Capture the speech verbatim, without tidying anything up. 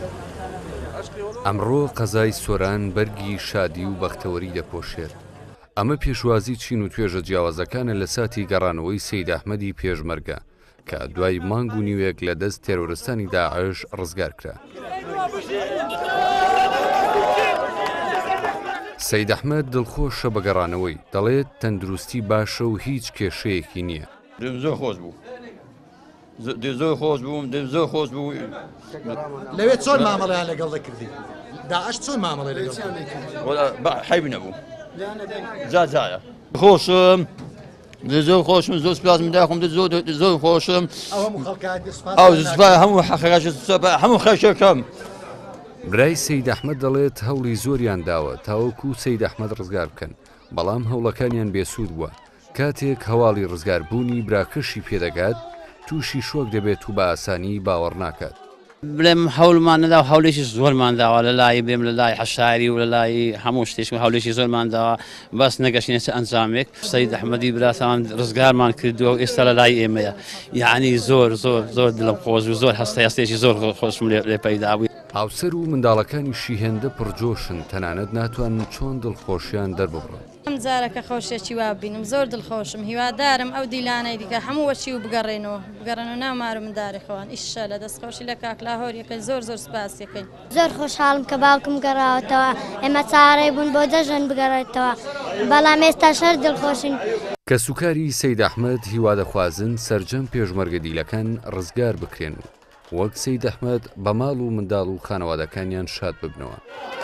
ئەمڕۆ قەزای سۆران بەرگی شادی و بەختەوەری دەپۆشێت. ئەمە پێشوازی چین و توێژە جیاوازەکانە لە ساتی گەڕانەوەی سەید ئەحمەدی پێشمەرگە کە دوای مانگ و نیوێک لە دەست تێرۆرستانی داعش ڕزگار کرا. سەید ئەحمەد دڵخۆشە بە گەڕانەوەی، دەڵێت تەندروستی باشە و هیچ کێشەیەکی نییە. زۆر خۆش بوو زۆر خۆش بووم زۆر خۆش بوو. لەوێ چۆن مامەڵەیان لەگەڵ دەکردی؟ داعش چۆن مامەڵەی لەگەڵ حیب نەبوو جاجایە خۆشم زۆر خۆشم زۆر سپاس منداخم زۆر خۆشم ئەو هەموو حەقەکەش هەموو خەشەکەم. برای سەید ئەحمەد دەڵێت هەوڵی زۆریان داوە تاوەکو سەید ئەحمەد ڕزگار بکەن، بەڵام هەوڵەکانیان بێسوود بووە. کاتێک هەواڵی ڕزگاربوونی براکەشی پێدەگات تووشی شۆک دەبێت و بە ئاسانی باوەڕ ناکات. بڵێم هەوڵمان نەدا و هەولێکی زۆرمان داوە لە لای بێم لە لای حەشاری و لە لای هەموو شتێک هەولێکی زۆرمان داوە بەس نەگەشتێتە ئەنجامێک. سەید ئەحمەدی براتان ڕزگارمان کردووە و ئێستا لە لای ئێمەیە، یعنی زۆر زۆر زۆر دڵم خۆش و زۆر هەستە هەستێکی زۆر خۆشم لێ پەیدا بووی. هاوسەر و منداڵەکانیشی هێندە پڕجۆشن، تەنانەت ناتوانن چۆن دڵخۆشیان دەرببڕن. ئەم جارەکە خۆشیێکی وا بینم زۆر دڵخۆشم، هیوادارم ئەو دیلانەی دیکە هەموو وەچی و بگەڕێنەوە بگەڕێن و نامار و منداڵی خۆیان ئیشە لە دەستخۆشی لە کاک لاهۆر یەکەی زۆر زۆر سپاس یەکەین. زۆر خۆشحاڵم کە باوکم گەڕاوەتەوە، ئێمە چارەی بوون بۆ دەژن بگەڕێتەوە، بەڵام ئێستا شەر دڵخۆشین. کە سوکاری سەید ئەحمەد هیوا دەخوازن سەرجەم پێشمەرگە دیلەکان ڕزگار بکرێن و وەک سەید ئەحمەد بە ماڵ و منداڵ و خانەوادەکانیان شاد ببنەوە.